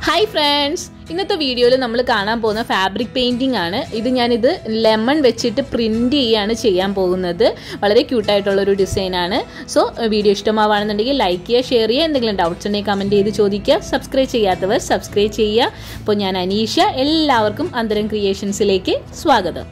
Hi friends, ഇന്നത്തെ വീഡിയോയിൽ നമ്മൾ കാണാൻ പോകുന്ന ഫാബ്രിക് പെയിന്റിംഗ് ആണ്. ഇത് ലെമൺ വെച്ചിട്ട് പ്രിന്റ് ചെയ്യാൻ പോകുന്നത്. വളരെ ക്യൂട്ട് ആയിട്ടുള്ള ഒരു ഡിസൈൻ ആണ്. സോ വീഡിയോ ഇഷ്ടമാവാണെന്നുണ്ടെങ്കിൽ ലൈക്ക് ചെയ്യുക, ഷെയർ ചെയ്യുക, എന്തെങ്കിലും ഡൗട്ട്സ് ഉണ്ടെങ്കിൽ കമന്റ് ചെയ്ത് ചോദിക്കുക. സബ്സ്ക്രൈബ് ചെയ്യാത്തവർ സബ്സ്ക്രൈബ് ചെയ്യുക. അപ്പോൾ ഞാൻ അനീഷ, എല്ലാവർക്കും അന്തരം ക്രിയേഷൻസിലേക്ക് സ്വാഗതം.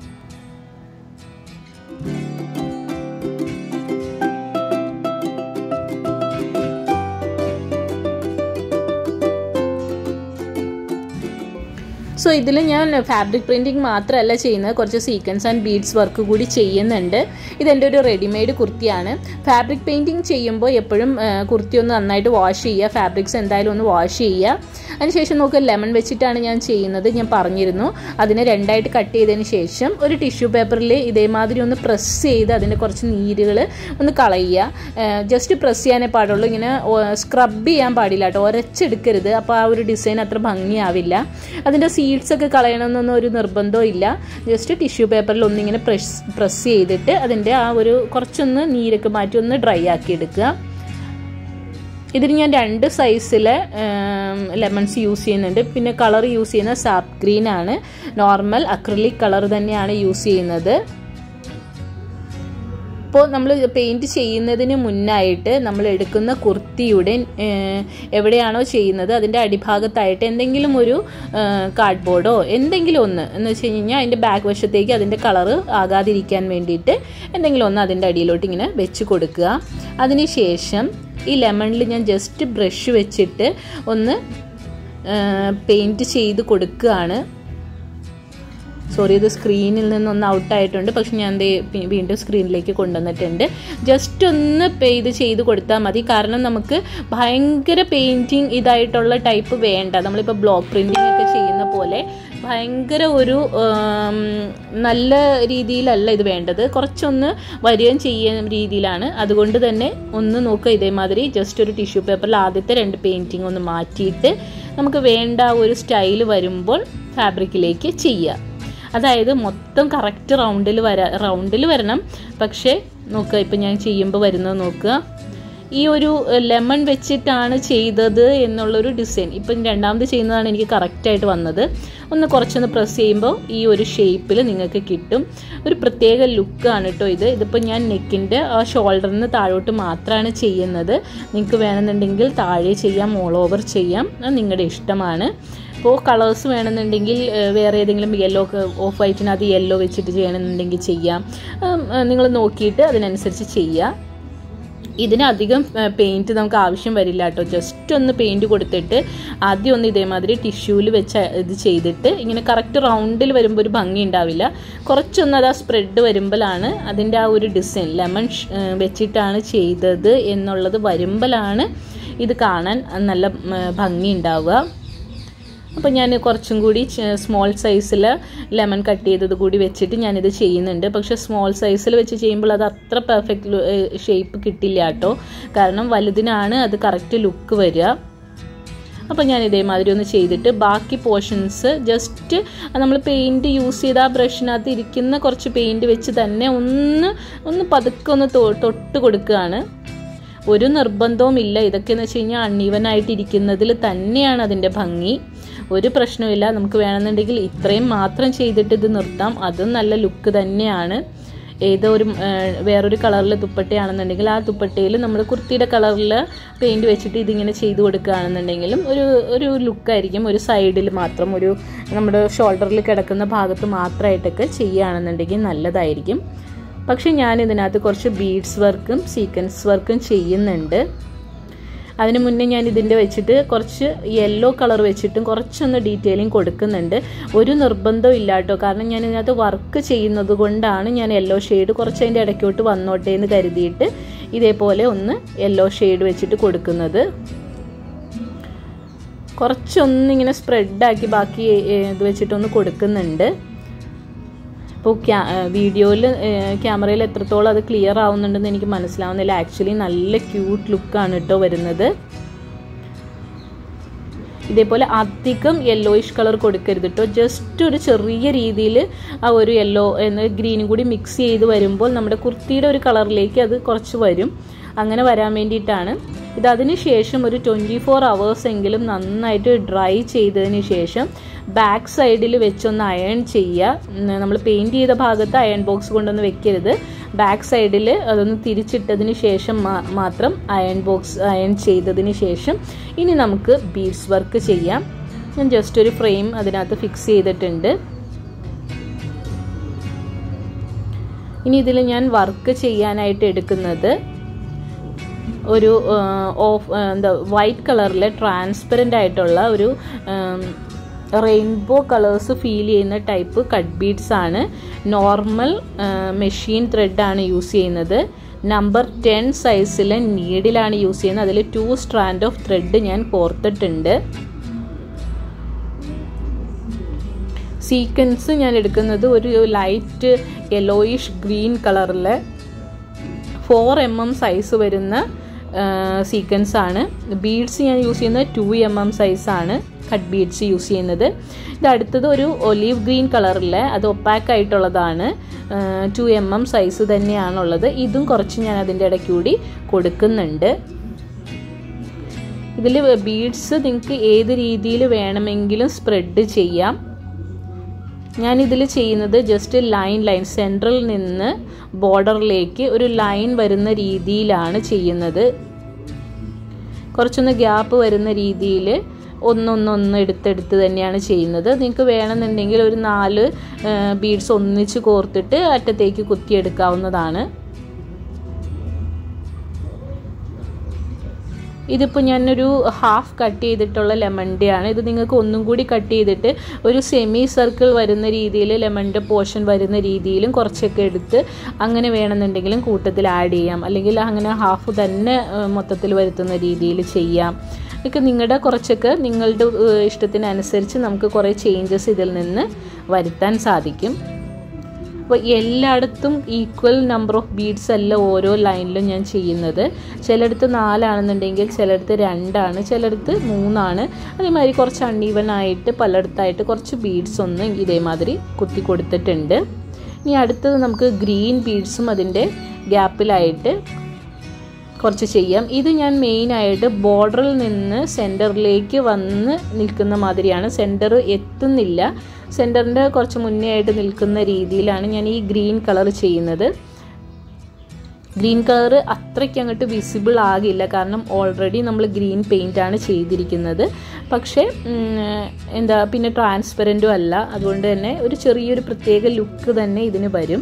So, this is fabric printing. This sequence and beads work. This is a ready-made kurti. Fabric painting is kurti wash fabrics wash and lemon vechitana yan cheyyunnathu njan paranjirunnu adine rendayitte cut cheyidane shesham oru tissue paper il ide maadhiri onnu press cheyid adinte korchu neerugale onnu kalaiya just press cheyane paadullu ingane scrub cheyan paadilla ട്ടോ ഒരച്ചെടുക്കരുത് അപ്പോൾ ആ ഒരു design അത്ര ഭംഗിയാവില്ല അതിന്റെ seeds ഒക്കെ കളയണമെന്നൊന്നും ഒരു നിർബന്ധവും ഇല്ല just tissue പേപ്പറിൽ ഒന്ന് ഇങ്ങനെ പ്രസ് ചെയ്തിട്ട് അതിന്റെ ആ ഒരു കുറച്ചൊന്ന് നീരൊക്കെ മാറ്റി ഒന്ന് ഡ്രൈ ആക്കി എടുക്കുക ഇതിന് ഞാൻ രണ്ട് സൈസിലെ ലെമൺസ് യൂസ് ചെയ്യുന്നുണ്ട് പിന്നെ കളർ യൂസ് ചെയ്യുന്ന സാപ്പ് ഗ്രീൻ ആണ് നോർമൽ അക്രിലിക് കളർ തന്നെയാണ് യൂസ് ചെയ്യുന്നത് അപ്പോൾ നമ്മൾ പെയിന്റ് ചെയ്യുന്നതിന് മുന്നായിട്ട് നമ്മൾ എടുക്കുന്ന കുർത്തിയുടെ എവിടെയാണോ ചെയ്യുന്നത് അതിന്റെ അടിഭാഗത്തായിട്ട് എന്തെങ്കിലും ഒരു കാർഡ്ബോർഡോ എന്തെങ്കിലും ഒന്ന് എന്ന് വെച്ച് കഴിഞ്ഞാൽ അതിന്റെ ബാക്ക് വശത്തേക്ക് അതിന്റെ കളർ ആകാതിരിക്കാൻ വേണ്ടിയിട്ട് എന്തെങ്കിലും ഒന്ന് അതിന്റെ അടിയിലോട്ട് ഇങ്ങനെ വെച്ച് കൊടുക്കുക അതിനുശേഷം ഈ ലെമണിൽ ഞാൻ ജസ്റ്റ് ബ്രഷ് വെച്ചിട്ട് ഒന്ന് പെയിന്റ് ചെയ്ത് കൊടുക്കുകയാണ് സോറി ഇത് സ്ക്രീനിൽ നിന്ന് ഔട്ട് ആയിട്ടുണ്ട് പക്ഷെ ഞാൻ വീണ്ടും സ്ക്രീനിലേക്ക് കൊണ്ടുവന്നിട്ടുണ്ട് ജസ്റ്റ് ഒന്ന് പെയിന്റ് ചെയ്ത് കൊടുത്താൽ മതി കാരണം നമുക്ക് ഭയങ്കര പെയിന്റിംഗ് ഇതായിട്ടുള്ള ടൈപ്പ് വേണ്ട നമ്മളിപ്പോൾ ബ്ലോക്ക് പ്രിന്റിംഗ് ഒക്കെ ചെയ്യുന്ന പോലെ ഭയങ്കര ഒരു നല്ല രീതിയിലല്ല ഇത് വേണ്ടത് കുറച്ചൊന്ന് വരികയും ചെയ്യുന്ന രീതിയിലാണ് അതുകൊണ്ട് തന്നെ ഒന്ന് നോക്കുക ഇതേമാതിരി ജസ്റ്റ് ഒരു ടിഷ്യൂ പേപ്പറിൽ ആദ്യത്തെ രണ്ട് പെയിന്റിംഗ് ഒന്ന് മാറ്റിയിട്ട് നമുക്ക് വേണ്ട ഒരു സ്റ്റൈൽ വരുമ്പോൾ ഫാബ്രിക്കിലേക്ക് ചെയ്യുക അതായത് മൊത്തം കറക്റ്റ് റൗണ്ടിൽ വരണം പക്ഷേ നോക്കുക ഇപ്പം ഞാൻ ചെയ്യുമ്പോൾ വരുന്നത് നോക്കുക ഈ ഒരു ലെമൺ വെച്ചിട്ടാണ് ചെയ്തത് എന്നുള്ളൊരു ഡിസൈൻ ഇപ്പം രണ്ടാമത് ചെയ്യുന്നതാണ് എനിക്ക് കറക്റ്റായിട്ട് വന്നത് ഒന്ന് കുറച്ചൊന്ന് പ്രസ് ചെയ്യുമ്പോൾ ഈ ഒരു ഷേപ്പിൽ നിങ്ങൾക്ക് കിട്ടും ഒരു പ്രത്യേക ലുക്കാണ് കേട്ടോ ഇതിപ്പോൾ ഞാൻ നെക്കിൻ്റെ ആ ഷോൾഡറിന് താഴോട്ട് മാത്രമാണ് ചെയ്യുന്നത് നിങ്ങൾക്ക് വേണമെന്നുണ്ടെങ്കിൽ താഴെ ചെയ്യാം ഓൾ ഓവർ ചെയ്യാം അത് നിങ്ങളുടെ ഇഷ്ടമാണ് ഇപ്പോൾ കളേഴ്സ് വേണമെന്നുണ്ടെങ്കിൽ വേറെ ഏതെങ്കിലും യെല്ലോ ഓഫ് വൈറ്റിനകത്ത് യെല്ലോ വെച്ചിട്ട് ചെയ്യണമെന്നുണ്ടെങ്കിൽ ചെയ്യാം നിങ്ങൾ നോക്കിയിട്ട് അതിനനുസരിച്ച് ചെയ്യുക ഇതിനധികം പെയിൻറ്റ് നമുക്ക് ആവശ്യം വരില്ല കേട്ടോ ജസ്റ്റ് ഒന്ന് പെയിൻറ്റ് കൊടുത്തിട്ട് ആദ്യം ഒന്ന് ഇതേമാതിരി ടിഷ്യൂവിൽ വെച്ച് ഇത് ചെയ്തിട്ട് ഇങ്ങനെ കറക്റ്റ് റൗണ്ടിൽ വരുമ്പോൾ ഒരു ഭംഗി ഉണ്ടാവില്ല കുറച്ചൊന്ന് അത് ആ സ്പ്രെഡ് വരുമ്പോഴാണ് അതിൻ്റെ ആ ഒരു ഡിസൈൻ ലെമൺ വെച്ചിട്ടാണ് ചെയ്തത് എന്നുള്ളത് വരുമ്പോഴാണ് ഇത് കാണാൻ നല്ല ഭംഗി ഉണ്ടാവുക അപ്പോൾ ഞാൻ കുറച്ചും കൂടി സ്മോൾ സൈസിൽ ലെമൺ കട്ട് ചെയ്തത് കൂടി വെച്ചിട്ട് ഞാനിത് ചെയ്യുന്നുണ്ട് പക്ഷേ സ്മോൾ സൈസിൽ വെച്ച് ചെയ്യുമ്പോൾ അത് അത്ര പെർഫെക്റ്റ് ഷേപ്പ് കിട്ടില്ല കേട്ടോ കാരണം വലുതിനാണ് അത് കറക്റ്റ് ലുക്ക് വരിക അപ്പോൾ ഞാൻ ഇതേമാതിരി ഒന്ന് ചെയ്തിട്ട് ബാക്കി പോർഷൻസ് ജസ്റ്റ് നമ്മൾ പെയിൻറ്റ് യൂസ് ചെയ്ത് ആ ബ്രഷിനകത്ത് ഇരിക്കുന്ന കുറച്ച് പെയിൻറ്റ് വെച്ച് തന്നെ ഒന്ന് പതുക്കെ ഒന്ന് തൊട്ട് കൊടുക്കുകയാണ് ഒരു നിർബന്ധവും ഇല്ല ഇതൊക്കെയെന്ന് വെച്ച് കഴിഞ്ഞാൽ അൺഈവനായിട്ടിരിക്കുന്നതിൽ തന്നെയാണ് അതിൻ്റെ ഭംഗി ഒരു പ്രശ്നമില്ല നമുക്ക് വേണമെന്നുണ്ടെങ്കിൽ ഇത്രയും മാത്രം ചെയ്തിട്ട് ഇത് നിർത്താം അതും നല്ല ലുക്ക് തന്നെയാണ് ഏതോ ഒരു വേറൊരു കളറിൽ ദുപ്പട്ടയാണെന്നുണ്ടെങ്കിൽ ആ ദുപ്പട്ടയിൽ നമ്മൾ കുർത്തിയുടെ കളറിൽ പെയിൻറ്റ് വെച്ചിട്ട് ഇതിങ്ങനെ ചെയ്ത് കൊടുക്കുകയാണെന്നുണ്ടെങ്കിലും ഒരു ലുക്കായിരിക്കും ഒരു സൈഡിൽ മാത്രം ഒരു നമ്മുടെ ഷോൾഡറിൽ കിടക്കുന്ന ഭാഗത്ത് മാത്രമായിട്ടൊക്കെ ചെയ്യുകയാണെന്നുണ്ടെങ്കിൽ നല്ലതായിരിക്കും പക്ഷെ ഞാൻ ഇതിനകത്ത് കുറച്ച് ബീഡ്സ് വർക്കും സീക്വൻസ് വർക്കും ചെയ്യുന്നുണ്ട് അതിന് മുന്നേ ഞാൻ ഇതിൻ്റെ വെച്ചിട്ട് കുറച്ച് യെല്ലോ കളർ വെച്ചിട്ടും കുറച്ചൊന്ന് ഡീറ്റെയിലിംഗ് കൊടുക്കുന്നുണ്ട് ഒരു നിർബന്ധവും ഇല്ല കേട്ടോ കാരണം ഞാൻ ഇതിനകത്ത് വർക്ക് ചെയ്യുന്നത് കൊണ്ടാണ് ഞാൻ യെല്ലോ ഷെയ്ഡ് കുറച്ച് അതിൻ്റെ ഇടയ്ക്കോട്ട് വന്നോട്ടെ എന്ന് കരുതിയിട്ട് ഇതേപോലെ ഒന്ന് യെല്ലോ ഷെയ്ഡ് വെച്ചിട്ട് കൊടുക്കുന്നത് കുറച്ചൊന്നിങ്ങനെ സ്പ്രെഡാക്കി ബാക്കി ഇത് വെച്ചിട്ടൊന്ന് കൊടുക്കുന്നുണ്ട് അപ്പോൾ വീഡിയോയിൽ ക്യാമറയിൽ എത്രത്തോളം അത് ക്ലിയർ ആവുന്നുണ്ടെന്ന് എനിക്ക് മനസ്സിലാവുന്നില്ല ആക്ച്വലി നല്ല ക്യൂട്ട് ലുക്കാണ് കേട്ടോ വരുന്നത് ഇതേപോലെ അധികം യെല്ലോയിഷ് കളർ കൊടുക്കരുത് കേട്ടോ ജസ്റ്റ് ഒരു ചെറിയ രീതിയിൽ ആ ഒരു യെല്ലോ ഗ്രീനും കൂടി മിക്സ് ചെയ്ത് വരുമ്പോൾ നമ്മുടെ കുർത്തിയുടെ ഒരു കളറിലേക്ക് അത് കുറച്ച് വരും അങ്ങനെ വരാൻ വേണ്ടിയിട്ടാണ്. ഇതിന് ശേഷം ഒരു 24 hours എങ്കിലും നന്നായിട്ട് ഡ്രൈ ചെയ്തതിന് ശേഷം ബാക്ക് സൈഡിൽ വെച്ചൊന്ന് അയൺ ചെയ്യുക. നമ്മൾ പെയിൻറ് ചെയ്ത ഭാഗത്ത് അയൺ ബോക്സ് കൊണ്ടൊന്ന് വെക്കരുത്. ബാക്ക് സൈഡിൽ അതൊന്ന് തിരിച്ചിട്ടതിന് ശേഷം മാത്രം അയൺ ചെയ്തതിന് ശേഷം ഇനി നമുക്ക് ബീഡ്സ് വർക്ക് ചെയ്യാം. ഞാൻ ജസ്റ്റ് ഒരു ഫ്രെയിം അതിനകത്ത് ഫിക്സ് ചെയ്തിട്ടുണ്ട്. ഇനി ഇതിൽ ഞാൻ വർക്ക് ചെയ്യാനായിട്ട് എടുക്കുന്നത് ഒരു വൈറ്റ് കളറിലെ ട്രാൻസ്പെറൻ്റ് ആയിട്ടുള്ള ഒരു റെയിൻബോ കളേഴ്സ് ഫീൽ ചെയ്യുന്ന ടൈപ്പ് കട്ട് ബീഡ്സ് ആണ്. നോർമൽ മെഷീൻ ത്രെഡാണ് യൂസ് ചെയ്യുന്നത്. നമ്പർ 10 സൈസിലെ നീഡിലാണ് യെസ് ചെയ്യുന്നത്. അതിൽ 2 സ്ട്രാൻഡ് ഓഫ് ത്രെഡ് ഞാൻ കോർത്തിട്ടുണ്ട്. സീക്വൻസ് ഞാൻ എടുക്കുന്നത് ഒരു ലൈറ്റ് യെല്ലോയിഷ് ഗ്രീൻ കളറിലെ 4 mm സൈസ് വരുന്ന സീക്വൻസ് ആണ്. ബീഡ്സ് ഞാൻ യൂസ് ചെയ്യുന്നത് 2 mm സൈസാണ് കട്ട് ബീഡ്സ് യൂസ് ചെയ്യുന്നത്. ഇത് അടുത്തത് ഒരു ഒലീവ് ഗ്രീൻ കളറിലെ അത് ഒപ്പാക്ക് ആയിട്ടുള്ളതാണ്. 2 mm സൈസ് തന്നെയാണുള്ളത്. ഇതും കുറച്ച് ഞാൻ അതിൻ്റെ ഇടയ്ക്ക് കൂടി കൊടുക്കുന്നുണ്ട്. ഇതിൽ ബീഡ്സ് നിങ്ങൾക്ക് ഏത് രീതിയിൽ വേണമെങ്കിലും സ്പ്രെഡ് ചെയ്യാം. ഞാനിതിൽ ചെയ്യുന്നത് ജസ്റ്റ് ലൈൻ സെൻട്രൽ നിന്ന് ബോർഡറിലേക്ക് ഒരു ലൈൻ വരുന്ന രീതിയിലാണ് ചെയ്യുന്നത്. കുറച്ചൊന്ന് ഗ്യാപ്പ് വരുന്ന രീതിയിൽ ഒന്നൊന്നൊന്ന് എടുത്തെടുത്ത് തന്നെയാണ് ചെയ്യുന്നത്. നിങ്ങൾക്ക് വേണമെന്നുണ്ടെങ്കിൽ ഒരു 4 ബീഡ്സ് ഒന്നിച്ച് കോർത്തിട്ട് അറ്റത്തേക്ക് കുത്തിയെടുക്കാവുന്നതാണ്. ഇതിപ്പോൾ ഞാനൊരു ഹാഫ് കട്ട് ചെയ്തിട്ടുള്ള ലെമണിൻ്റെ ആണ്. ഇത് നിങ്ങൾക്ക് ഒന്നും കൂടി കട്ട് ചെയ്തിട്ട് ഒരു സെമി സർക്കിൾ വരുന്ന രീതിയിൽ ലെമണിൻ്റെ പോർഷൻ വരുന്ന രീതിയിലും കുറച്ചൊക്കെ എടുത്ത് അങ്ങനെ വേണമെന്നുണ്ടെങ്കിലും കൂട്ടത്തിൽ ആഡ് ചെയ്യാം. അല്ലെങ്കിൽ അങ്ങനെ ഹാഫ് തന്നെ മൊത്തത്തിൽ വരുത്തുന്ന രീതിയിൽ ചെയ്യാം. ഇതൊക്കെ നിങ്ങളുടെ ഇഷ്ടത്തിനനുസരിച്ച് നമുക്ക് കുറേ ചേഞ്ചസ് ഇതിൽ നിന്ന് വരുത്താൻ സാധിക്കും. അപ്പോൾ എല്ലായിടത്തും ഈക്വൽ നമ്പർ ഓഫ് ബീഡ്സ് അല്ല ഓരോ ലൈനിലും ഞാൻ ചെയ്യുന്നത്. ചിലയിടത്ത് 4 ആണെന്നുണ്ടെങ്കിൽ ചിലയിടത്ത് 2 ആണ്, ചിലയിടത്ത് 3 ആണ്. അതേമാതിരി കുറച്ച് അൺഈവൻ ആയിട്ട് പലയിടത്തായിട്ട് കുറച്ച് ബീഡ്സ് ഒന്ന് ഇതേമാതിരി കുത്തി കൊടുത്തിട്ടുണ്ട്. ഇനി അടുത്തത് നമുക്ക് ഗ്രീൻ ബീഡ്സും അതിൻ്റെ ഗ്യാപ്പിലായിട്ട് കുറച്ച് ചെയ്യാം. ഇത് ഞാൻ മെയിനായിട്ട് ബോർഡറിൽ നിന്ന് സെൻറ്ററിലേക്ക് വന്ന് നിൽക്കുന്ന മാതിരിയാണ്. സെൻറ്റർ എത്തുന്നില്ല, സെൻറ്ററിൻ്റെ കുറച്ച് മുന്നേ ആയിട്ട് നിൽക്കുന്ന രീതിയിലാണ് ഞാൻ ഈ ഗ്രീൻ കളർ ചെയ്യുന്നത്. ഗ്രീൻ കളർ അത്രയ്ക്ക് അങ്ങോട്ട് വിസിബിൾ ആകില്ല, കാരണം ഓൾറെഡി നമ്മൾ ഗ്രീൻ പെയിൻ്റാണ് ചെയ്തിരിക്കുന്നത്. പക്ഷേ പിന്നെ ട്രാൻസ്പെറൻറ്റും അല്ല, അതുകൊണ്ട് തന്നെ ഒരു ചെറിയൊരു പ്രത്യേക ലുക്ക് തന്നെ ഇതിന് വരും.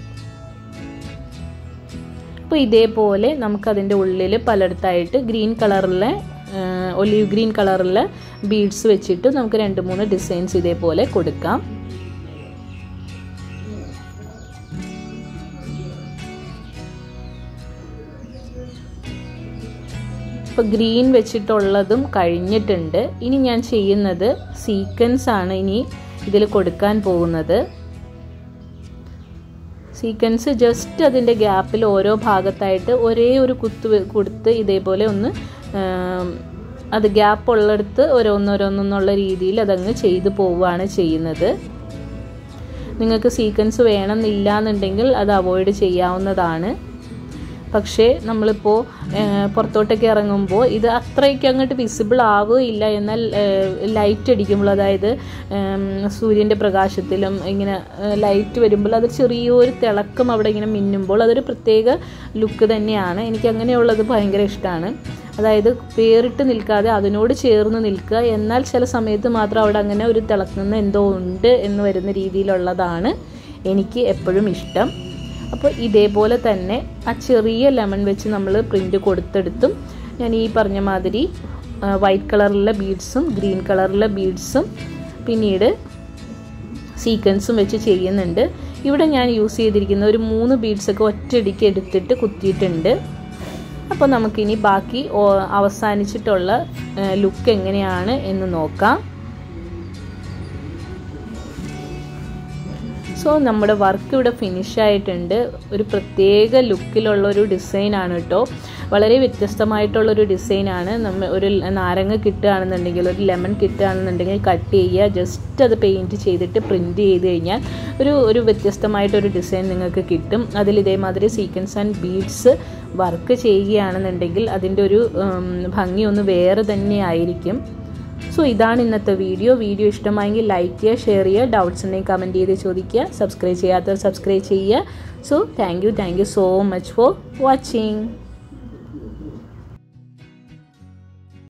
അപ്പോൾ ഇതേപോലെ നമുക്കതിൻ്റെ ഉള്ളിൽ പലയിടത്തായിട്ട് ഗ്രീൻ കളറിലെ ഒലീവ് ഗ്രീൻ കളറിലെ ബീഡ്സ് വെച്ചിട്ട് നമുക്ക് 2-3 ഡിസൈൻസ് ഇതേപോലെ കൊടുക്കാം. ഇപ്പോൾ ഗ്രീൻ വെച്ചിട്ടുള്ളതും കഴിഞ്ഞിട്ടുണ്ട്. ഇനി ഞാൻ ചെയ്യുന്നത് സീക്വൻസ് ആണ് ഇനി ഇതിൽ കൊടുക്കാൻ പോകുന്നത്. സീക്വൻസ് ജസ്റ്റ് അതിൻ്റെ ഗ്യാപ്പിൽ ഓരോ ഭാഗത്തായിട്ട് ഒരേ ഒരു കുത്ത് കൊടുത്ത് ഇതേപോലെ ഒന്ന് അത് ഗ്യാപ്പ് ഉള്ളിടത്ത് ഓരോന്നോരോന്നുള്ള രീതിയിൽ അതങ്ങ് ചെയ്തു പോവുകയാണ് ചെയ്യുന്നത്. നിങ്ങൾക്ക് സീക്വൻസ് വേണമെന്നില്ല എന്നുണ്ടെങ്കിൽ അത് അവോയ്ഡ് ചെയ്യാവുന്നതാണ്. പക്ഷേ നമ്മളിപ്പോൾ പുറത്തോട്ടൊക്കെ ഇറങ്ങുമ്പോൾ ഇത് അത്രയ്ക്ക് അങ്ങോട്ട് വിസിബിൾ ആവുകയില്ല. എന്നാൽ ലൈറ്റ് അടിക്കുമ്പോൾ, അതായത് സൂര്യൻ്റെ പ്രകാശത്തിലും ഇങ്ങനെ ലൈറ്റ് വരുമ്പോൾ അത് ചെറിയൊരു തിളക്കം അവിടെ ഇങ്ങനെ മിന്നുമ്പോൾ അതൊരു പ്രത്യേക ലുക്ക് തന്നെയാണ്. എനിക്ക് അങ്ങനെയുള്ളത് ഭയങ്കര ഇഷ്ടമാണ്. അതായത് വേറിട്ട് നിൽക്കാതെ അതിനോട് ചേർന്ന് നിൽക്കുക, എന്നാൽ ചില സമയത്ത് മാത്രം അവിടെ അങ്ങനെ ഒരു തിളക്കുന്ന എന്തോ ഉണ്ട് എന്ന് വരുന്ന രീതിയിലുള്ളതാണ് എനിക്ക് എപ്പോഴും ഇഷ്ടം. അപ്പോൾ ഇതേപോലെ തന്നെ ആ ചെറിയ ലെമൺ വെച്ച് നമ്മൾ പ്രിൻ്റ് കൊടുത്തെടുത്തും ഞാൻ ഈ പറഞ്ഞ മാതിരി വൈറ്റ് കളറിലെ ബീഡ്സും ഗ്രീൻ കളറിലെ ബീഡ്സും പിന്നീട് സീക്വൻസും വെച്ച് ചെയ്യുന്നുണ്ട്. ഇവിടെ ഞാൻ യൂസ് ചെയ്തിരിക്കുന്ന ഒരു 3 ബീഡ്സൊക്കെ ഒറ്റയടിക്ക് എടുത്തിട്ട് കുത്തിയിട്ടുണ്ട്. അപ്പോൾ നമുക്കിനി ബാക്കി അവസാനിച്ചിട്ടുള്ള ലുക്ക് എങ്ങനെയാണ് എന്ന് നോക്കാം. സോ നമ്മുടെ വർക്ക് ഇവിടെ ഫിനിഷ് ആയിട്ടുണ്ട്. ഒരു പ്രത്യേക ലുക്കിലുള്ള ഒരു ഡിസൈനാണ് കേട്ടോ. വളരെ വ്യത്യസ്തമായിട്ടുള്ളൊരു ഡിസൈനാണ്. ഒരു നാരങ്ങ കിട്ടുകയാണെന്നുണ്ടെങ്കിൽ, ഒരു ലെമൺ കിട്ടുകയാണെന്നുണ്ടെങ്കിൽ കട്ട് ചെയ്യുക, ജസ്റ്റ് അത് പെയിൻറ്റ് ചെയ്തിട്ട് പ്രിൻറ്റ് ചെയ്ത് കഴിഞ്ഞാൽ ഒരു വ്യത്യസ്തമായിട്ടൊരു ഡിസൈൻ നിങ്ങൾക്ക് കിട്ടും. അതിൽ ഇതേമാതിരി സീക്വൻസ് ആൻഡ് ബീഡ്സ് വർക്ക് ചെയ്യുകയാണെന്നുണ്ടെങ്കിൽ അതിൻ്റെ ഒരു ഭംഗി ഒന്ന് വേറെ തന്നെ ആയിരിക്കും. സോ ഇതാണ് ഇന്നത്തെ വീഡിയോ. ഇഷ്ടമായെങ്കിൽ ലൈക്ക് ചെയ്യുക, ഷെയർ ചെയ്യുക, ഡൗട്ട്സ് ഉണ്ടെങ്കിൽ കമൻറ്റ് ചെയ്ത് ചോദിക്കുക, സബ്സ്ക്രൈബ് ചെയ്യാത്തവർ സബ്സ്ക്രൈബ് ചെയ്യുക. So thank you so much for watching.